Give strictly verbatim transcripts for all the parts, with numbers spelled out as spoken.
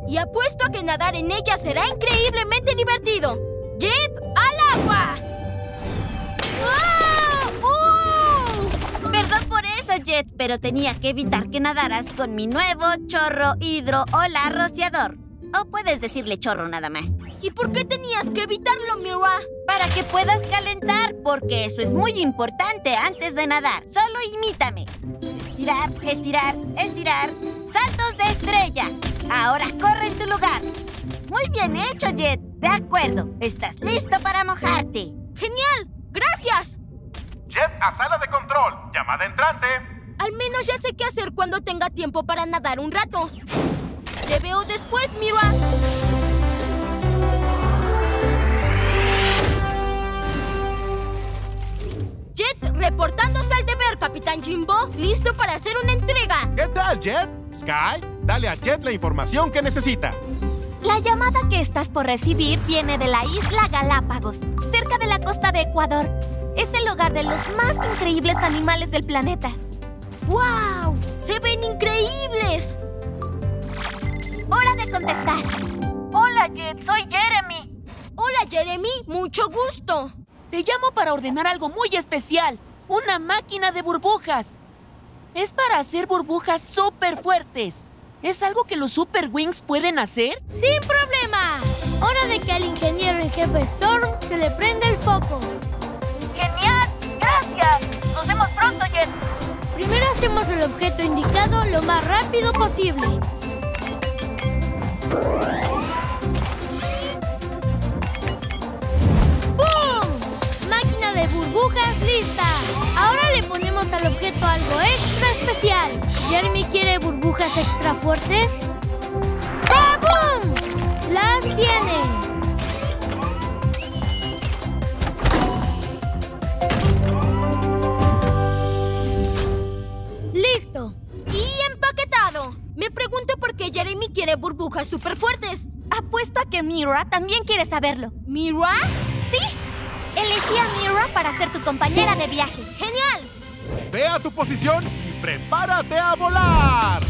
Y apuesto a que nadar en ella será increíblemente divertido. ¡Jet al agua! ¡Oh! ¡Uh! Perdón por eso, Jet, pero tenía que evitar que nadaras con mi nuevo chorro hidro hola rociador. O puedes decirle chorro nada más. ¿Y por qué tenías que evitarlo, Mira? Para que puedas calentar, porque eso es muy importante antes de nadar. Solo imítame. Estirar, estirar, estirar. ¡Saltos de estrella! Ahora corre en tu lugar. Muy bien hecho, Jet. De acuerdo. ¿Estás listo para mojarte? ¡Genial! ¡Gracias! Jet a sala de control. Llamada entrante. Al menos ya sé qué hacer cuando tenga tiempo para nadar un rato. Te veo después, Mira. Jet reportándose al deber, Capitán Jimbo. Listo para hacer una entrega. ¿Qué tal, Jet? Sky, dale a Jet la información que necesita. La llamada que estás por recibir viene de la isla Galápagos, cerca de la costa de Ecuador. Es el hogar de los más increíbles animales del planeta. ¡Wow! ¡Se ven increíbles! ¡Hora de contestar! Hola, Jet. Soy Jeremy. Hola, Jeremy. Mucho gusto. Te llamo para ordenar algo muy especial. Una máquina de burbujas. Es para hacer burbujas súper fuertes. ¿Es algo que los Super Wings pueden hacer? ¡Sin problema! Hora de que al ingeniero en jefe Storm se le prenda el foco. ¡Genial! ¡Gracias! ¡Nos vemos pronto, Jet! Primero hacemos el objeto indicado lo más rápido posible. ¡Bum! Máquina de burbujas lista. Ahora le ponemos al objeto algo extra especial. ¿Jeremy quiere burbujas extra fuertes? ¡Bum! ¡Las tiene! ¡Listo! ¡Y empaquetado! Me pregunto por qué Jeremy quiere burbujas súper fuertes. Apuesto a que Mira también quiere saberlo. ¿Mira? ¡Sí! Elegí a Mira para ser tu compañera de viaje. ¡Genial! Ve a tu posición y prepárate a volar.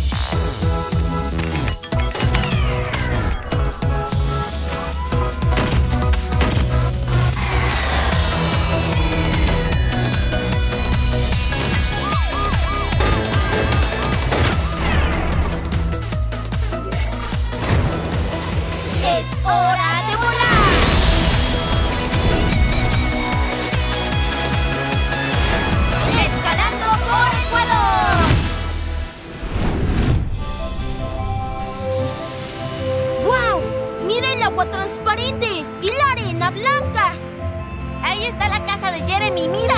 ¡Es hora de volar! ¡Escalando por Ecuador! ¡Wow! ¡Mira el agua transparente! ¡Y la arena blanca! Ahí está la casa de Jeremy, mira.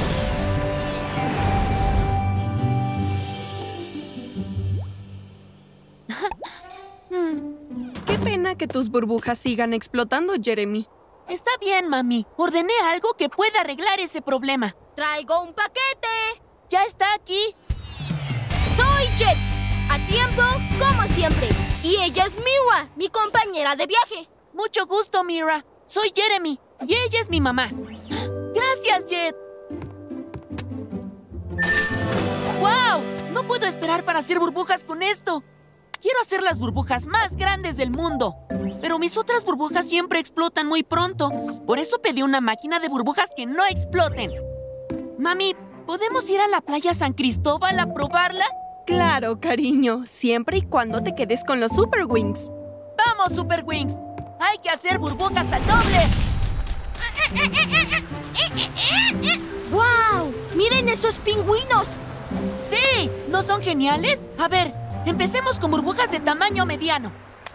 Qué pena que tus burbujas sigan explotando, Jeremy. Está bien, mami. Ordené algo que pueda arreglar ese problema. ¡Traigo un paquete! ¡Ya está aquí! ¡Soy Jet! A tiempo, como siempre. Y ella es Mira, mi compañera de viaje. Mucho gusto, Mira. Soy Jeremy y ella es mi mamá. ¡Gracias, Jet! ¡Wow! No puedo esperar para hacer burbujas con esto. Quiero hacer las burbujas más grandes del mundo. Pero mis otras burbujas siempre explotan muy pronto. Por eso pedí una máquina de burbujas que no exploten. Mami, ¿podemos ir a la playa San Cristóbal a probarla? Claro, cariño. Siempre y cuando te quedes con los Super Wings. ¡Vamos, Super Wings! ¡Hay que hacer burbujas al doble! ¡Wow! ¡Miren esos pingüinos! ¡Sí! ¿No son geniales? A ver, empecemos con burbujas de tamaño mediano.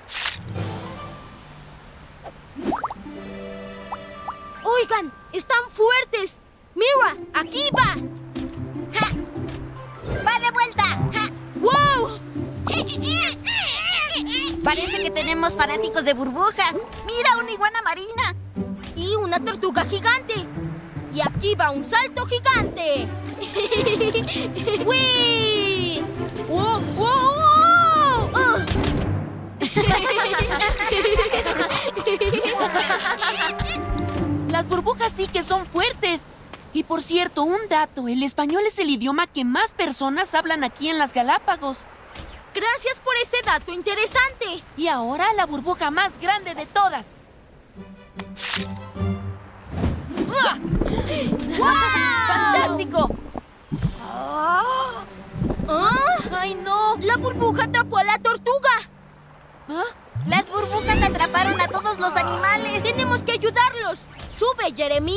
¡Oigan! ¡Están fuertes! ¡Mira! ¡Aquí va! ¡Ja! ¡Va de vuelta! ¡Ja! ¡Wow! Parece que tenemos fanáticos de burbujas. ¡Mira, una iguana marina! Y una tortuga gigante. Y aquí va un salto gigante. ¡Uy! ¡Wow! ¡Wow! ¡Uh! Las burbujas sí que son fuertes. Y por cierto, un dato, el español es el idioma que más personas hablan aquí en las Galápagos. Gracias por ese dato interesante. Y ahora la burbuja más grande de todas. ¡Ah! ¡Wow! ¡Fantástico! ¿Ah? ¡Ay, no! La burbuja atrapó a la tortuga. ¿Ah? Las burbujas atraparon a todos los animales. Tenemos que ayudarlos. Sube, Jeremy.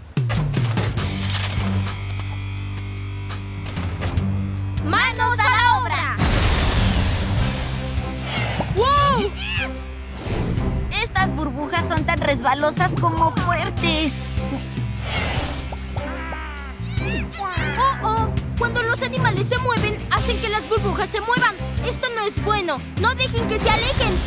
¡Manos a la obra! ¡Wow! Estas burbujas son tan resbalosas como fuertes. ¡Oh, oh! Cuando los animales se mueven, hacen que las burbujas se muevan. Esto no es bueno. No dejen que se alejen.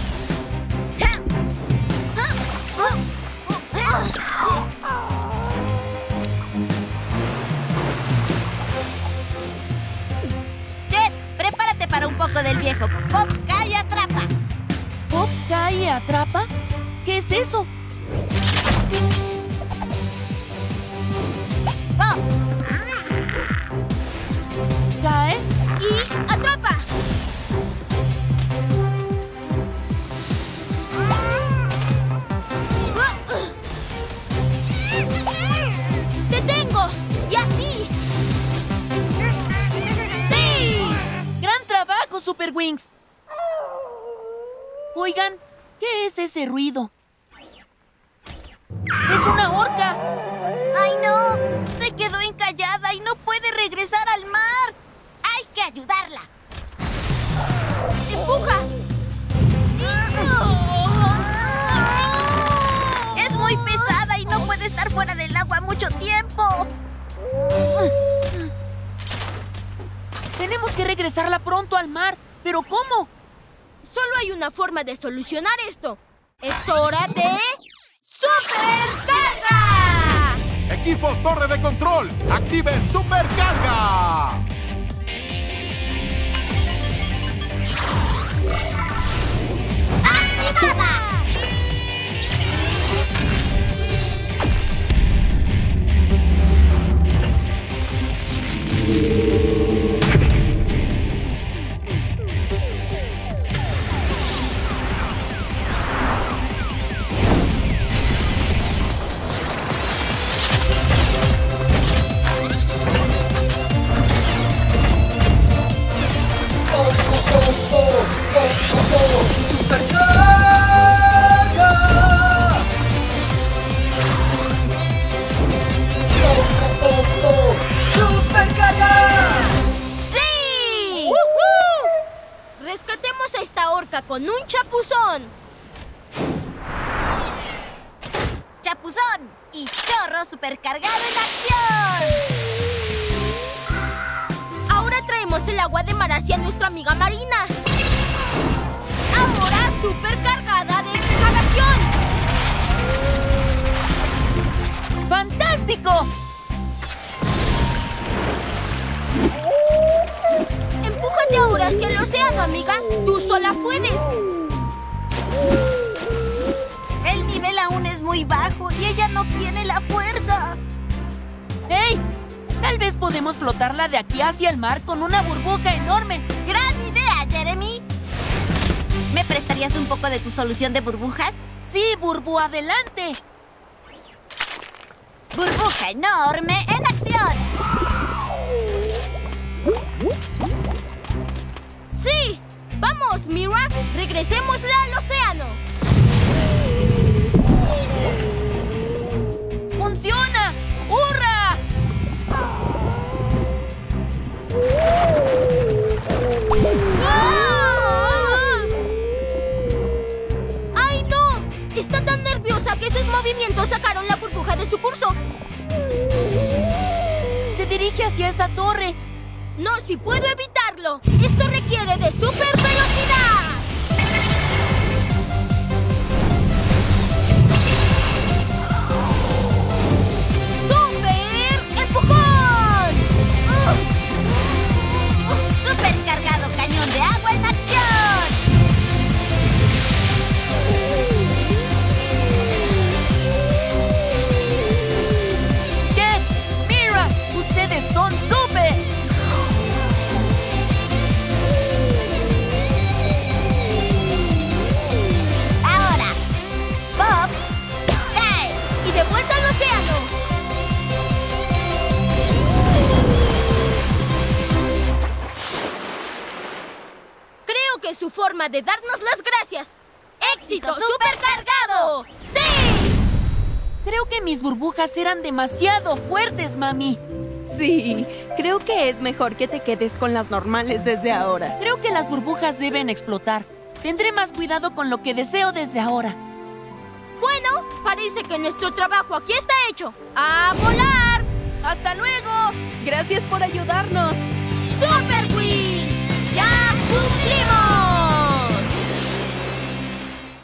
Jet, prepárate para un poco del viejo. Pop, cae y atrapa. ¿Pop cae y atrapa? ¿Qué es eso? Pop, ¿Cae? Y atrapa. ¡Te tengo! ¡Y a ti! ¡Sí! ¡Gran trabajo, Super Wings! Oigan, ¿qué es ese ruido? ¡Es una orca! ¡ay no! Se quedó encallada y no puede regresar al mar. ¡Hay que ayudarla! ¡Empuja! Es muy pesada y no puede estar fuera del agua mucho tiempo. Tenemos que regresarla pronto al mar. ¿Pero cómo? Solo hay una forma de solucionar esto. ¡Es hora de... ¡Supercarga! Equipo Torre de Control, activen Supercarga. ¡Activada! ¡Sí! Rescatemos a esta orca con un chapuzón. ¡Chapuzón! Y chorro supercargado en acción. Ahora traemos el agua de mar hacia nuestra amiga Marina. Ahora supercargada de excavación. ¡Fantástico! Empújate ahora hacia el océano, amiga. Tú sola puedes. El nivel aún es muy bajo y ella no tiene la fuerza. ¡Hey! Tal vez podemos flotarla de aquí hacia el mar con una burbuja enorme. ¡Gran idea, Jeremy! ¿Me prestarías un poco de tu solución de burbujas? ¡Sí, Burbu, adelante! ¡Burbuja enorme en acción! ¡Sí! ¡Vamos, Mira! ¡Regresémosla al océano! ¡Funciona! ¡Hurra! ¡Ah! ¡Ay, no! Está tan nerviosa que sus movimientos sacaron la burbuja de su curso. Se dirige hacia esa torre. No, si puedo evitarlo. Esto requiere de super velocidad. ¡Super empujón! ¡Supercargado cañón de agua en acción! ¿Qué? ¡Mira! ¡Ustedes son súper! es su forma de darnos las gracias. ¡Éxito supercargado! ¡Sí! Creo que mis burbujas eran demasiado fuertes, mami. Sí, creo que es mejor que te quedes con las normales desde ahora. Creo que las burbujas deben explotar. Tendré más cuidado con lo que deseo desde ahora. Bueno, parece que nuestro trabajo aquí está hecho. ¡A volar! ¡Hasta luego! Gracias por ayudarnos. ¡Super Wings! ¡Ya cumplimos!